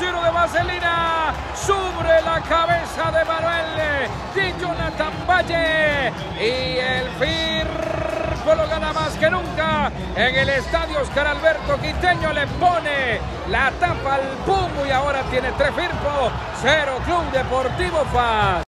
cero de Vaselina sobre la cabeza de Manuel de Jonathan Valle. Y el Firpo lo gana más que nunca en el estadio Oscar Alberto Quiteño. Le pone la tapa al Pumbo y ahora tiene 3 Firpo, 0 Club Deportivo FAS.